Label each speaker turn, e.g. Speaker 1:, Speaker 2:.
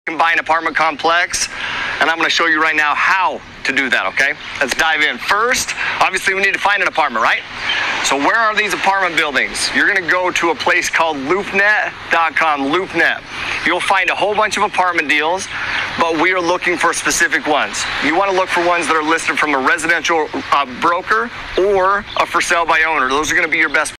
Speaker 1: buy an apartment complex, and I'm going to show you right now how to do that, okay? Let's dive in. First, obviously we need to find an apartment, right? So where are these apartment buildings? You're going to go to a place called LoopNet.com, LoopNet. You'll find a whole bunch of apartment deals, but we are looking for specific ones. You want to look for ones that are listed from a residential broker or a for sale by owner. Those are going to be your best